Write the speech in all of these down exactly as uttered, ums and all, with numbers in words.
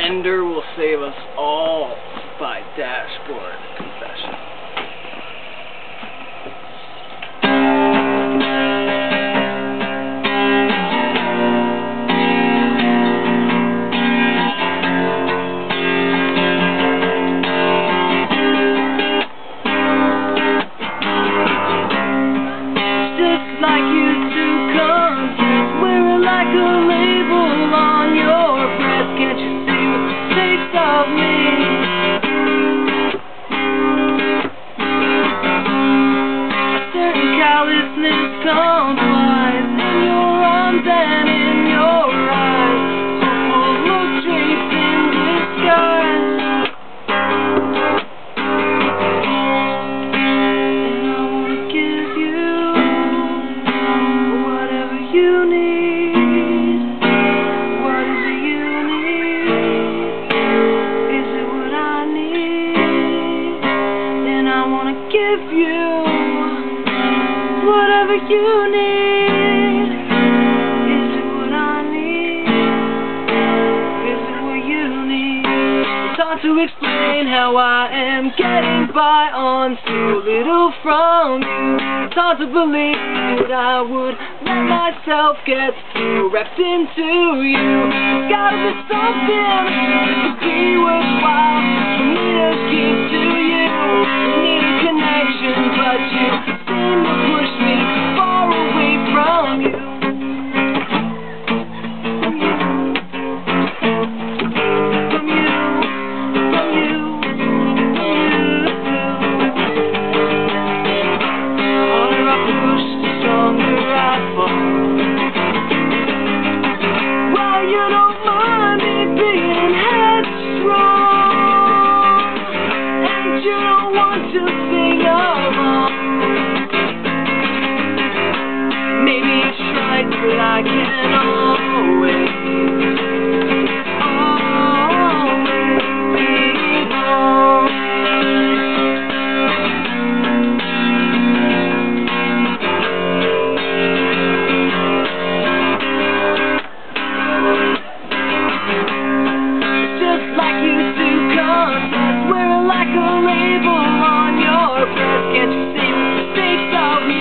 Ender will save us all by Dashboard Confessional. Just like you two confess, wearing like a label on your breast. Can't you see what the stakes of me? A certain callousness complies in your arms and in your eyes, so full of drapes in disguise. And I wanna give you whatever you need. What is it you need? Is it what I need? And I wanna give you whatever you need. Is it what I need? Is it what you need? It's hard to explain how I am getting by on so little from you. It's hard to believe that I would let myself get so wrapped into you. There's gotta be something that could be worthwhile for me to give to you. I need a connection, but you seem to push me far away from you. From you, from you, from you, from you. Harder I push, the stronger I fall. Well, you don't mind me being headstrong, and you don't want to sing along. Maybe it's right, but I can't always, always be wrong. It's just like you two confess, wearing like a label on your breast. Can't you see what the stakes of me?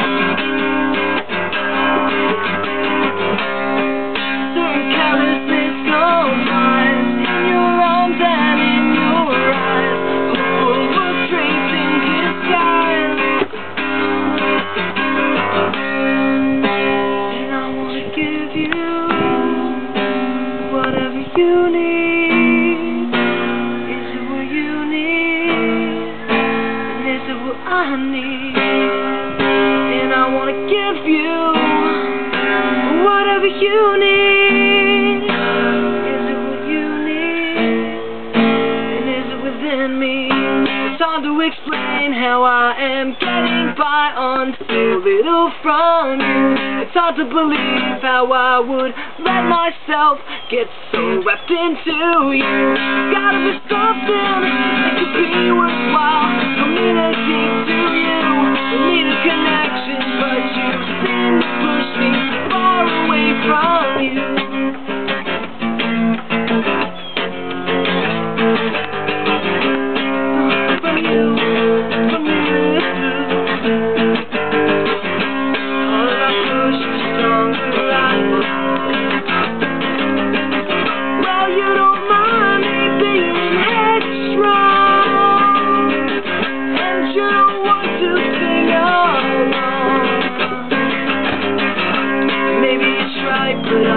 Certain carelessness complies in your arms and in your eyes, so full of drapes in disguise. And I wanna give you whatever you need. Is it what you need? And is it what I need? And I wanna give you whatever you need. Is it what you need? And is it within me? It's hard to explain how I am getting by on so little from you. It's hard to believe how I would let myself get so wrapped into you. There's gotta be something that could be worthwhile for me to give to you. I need a connection, but you seem to push me far away from you. From you, from you. Harder I push, the stronger I fall. Well, you don't mind me being headstrong, and you don't want to sing along. Maybe it's right, but